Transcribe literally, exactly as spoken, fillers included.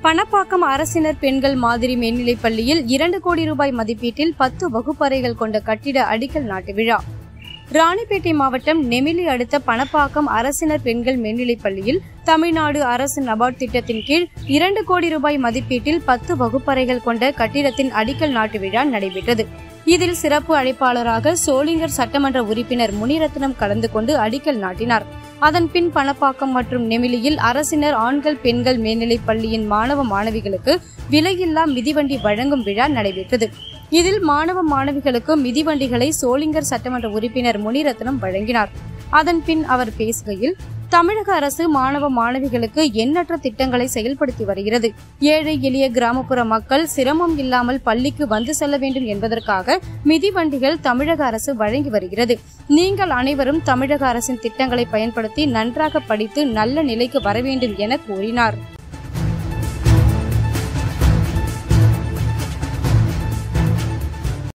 பணப்பாக்கம் அரசினர் பெண்கள் மாதிரி மேல்நிலைப் பள்ளியில் இரண்டு கோடி ரூபாய் மதிப்பீட்டில் பத்து வகுப்பறைகள் கொண்ட கட்டிட அடிக்கல் நாட்டு விழா. ராணிப்பேட்டை மாவட்டம் நெமிலி அடுத்த பணப்பாக்கம் அரசினர் பெண்கள் மேல்நிலைப் பள்ளியில் தமிழ்நாடு அரசு நபார்டு திட்டத்தின் கீழ் இரண்டு கோடி ரூபாய் மதிப்பீட்டில் பத்து வகுப்பறைகள் கொண்ட கட்டிடத்தின் அடிக்கல் நாட்டு விழா நடைபெற்றது. இதில் சிறப்பு அழைப்பாளராக சோளிங்கர் சட்டமன்ற உறுப்பினர் முனிரத்னம் கலந்து கொண்டு அடிக்கல் நாட்டினார். அதன் பின் பணப்பாக்கம் மற்றும் நெமிலியில் அரசினர் ஆண்கள் பெண்கள் மேல்நிலைப் பள்ளியின் மாணவ மாணவிகளுக்கு விலையில்லா மிதிவண்டி வழங்கும் விழா நடைபெற்றது. இதில் மாணவ மாணவிகளுக்கு மிதிவண்டிகளை சோளிங்கர் சட்டமன்ற உறுப்பினர் முனிரத்னம் வழங்கினார். அதன் பின் அவர் பேசுகையில், தமிழக அரசு மாணவ மாணவிகளுக்கு எண்ணற்ற திட்டங்களை செயல்படுத்தி வருகிறது. ஏழை எளிய கிராமப்புற மக்கள் சிரமம் இல்லாமல் பள்ளிக்கு வந்து செல்ல வேண்டும் என்பதற்காக மிதிவண்டிகள் தமிழக அரசு வழங்கி வருகிறது. நீங்கள் அனைவரும் தமிழக அரசின் திட்டங்களை பயன்படுத்தி நன்றாக படித்து நல்ல நிலைக்கு வர வேண்டும் என கூறினார்.